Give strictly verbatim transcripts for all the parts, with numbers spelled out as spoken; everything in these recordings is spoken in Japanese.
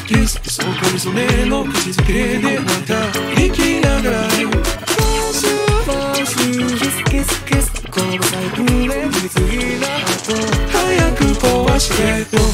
キスそこにそれの口づけでまた生きながらファースファースキスキスキスこのサイクルで次々な後早く壊してよ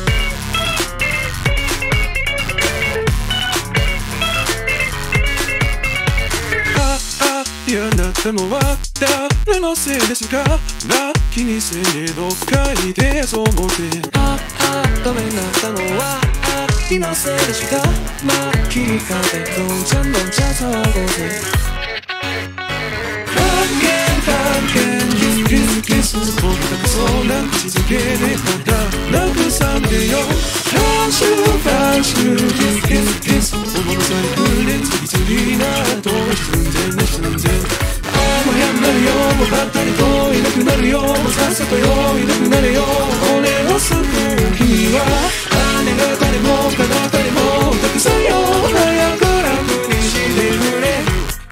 嫌になったのは誰のせいですかな気にせねえどっかいてそう思ってああダメになったのはあ気のせいでしたまあ切り替えてどんちゃんどんちゃん騒ごうぜフランケンフランケンキスキスキス僕がそうな口づけでまた慰めよフラッシュフラッシュキスキスキス思のサイクルで次々な後寸前の寸前もう嫌になるよもうばったりといなくなるよもうさっさとよいなくなれよ俺を救う君は姉が誰も彼方でもたくさんよ早く楽にしてくれ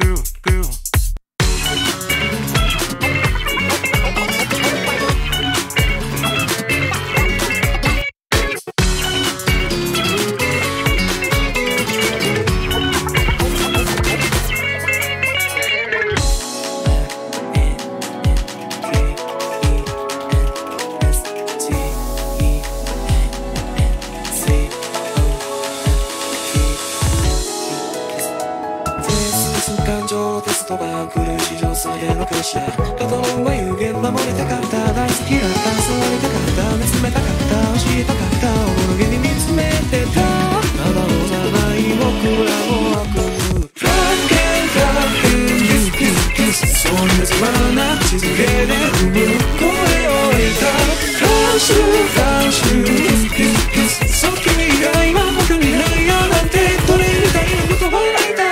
感情テストが来る史上最大のプレッシャー片方は有限守りたかった大好きだった触りたかった見つめたかった教えたかったおぼろげに見つめてたまだ幼い僕らを悪夢フランケンフランケンキスキスキスそうにつまらな口づけで生む声を得たフラッシュフラッシュキスキスキスそう君が今僕にないやなんてどれみたいなことを泣いた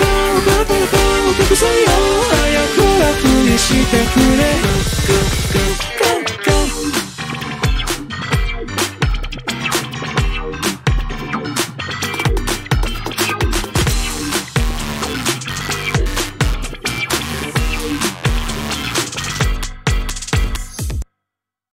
してくれ